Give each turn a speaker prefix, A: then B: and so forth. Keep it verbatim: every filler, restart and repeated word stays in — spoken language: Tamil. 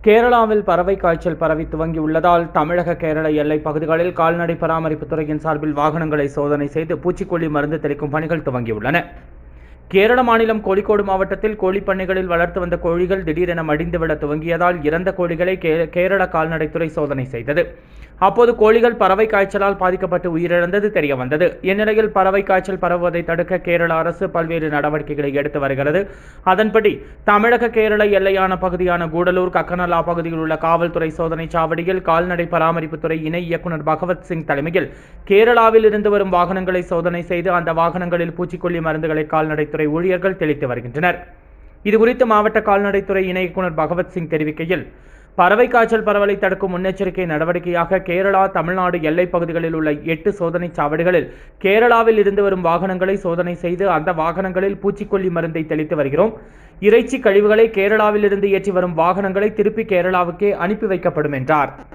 A: கேரளாவில் பறவை காய்ச்சல் பரவி துவங்கியுள்ளதால் தமிழக கேரள எல்லை பகுதிகளில் கால்நடை பராமரிப்பு துறையின் சார்பில் வாகனங்களை சோதனை செய்து பூச்சிக்கொல்லி மருந்து தெளிக்கும் பணிகள் துவங்கியுள்ளன. கேரள மாநிலம் கோழிக்கோடு மாவட்டத்தில் கோழிப்பண்ணைகளில் வளர்த்து வந்த கோழிகள் திடீரென மடிந்துவிட துவங்கியதால் இறந்த கோழிகளை கேரள கால்நடைத்துறை சோதனை செய்தது. அப்போது கோழிகள் பறவை காய்ச்சலால் பாதிக்கப்பட்டு உயிரிழந்தது தெரியவந்தது. இந்நிலையில் பறவை காய்ச்சல் பரவுவதை தடுக்க கேரள அரசு பல்வேறு நடவடிக்கைகளை எடுத்து வருகிறது. அதன்படி தமிழக கேரள எல்லையான பகுதியான கூடலூர், கக்கநலா பகுதியில் உள்ள காவல்துறை சோதனை சாவடியில் கால்நடை பராமரிப்புத்துறை இணை இயக்குநர் பகவத் சிங் தலைமையில் கேரளாவில் இருந்து வரும் வாகனங்களை சோதனை செய்து அந்த வாகனங்களில் பூச்சிக்கொல்லி மருந்துகளை கால்நடைத்துறை ஊழியர்கள் தெளித்து வருகின்றனர். இதுகுறித்து மாவட்ட கால்நடைத்துறை இணை இயக்குநர் பகவத் சிங் தெரிவிக்கையில், பறவை காய்ச்சல் பரவலை தடுக்கும் முன்னெச்சரிக்கை நடவடிக்கையாக கேரளா, தமிழ்நாடு எல்லைப் பகுதிகளில் உள்ள எட்டு சோதனை சாவடிகளில் கேரளாவில் இருந்து வரும் வாகனங்களை சோதனை செய்து அந்த வாகனங்களில் பூச்சிக்கொல்லி மருந்தை தெளித்து வருகிறோம். இறைச்சி கழிவுகளை கேரளாவில் இருந்து ஏற்றி வரும் வாகனங்களை திருப்பி கேரளாவுக்கே அனுப்பி வைக்கப்படும் என்றார்.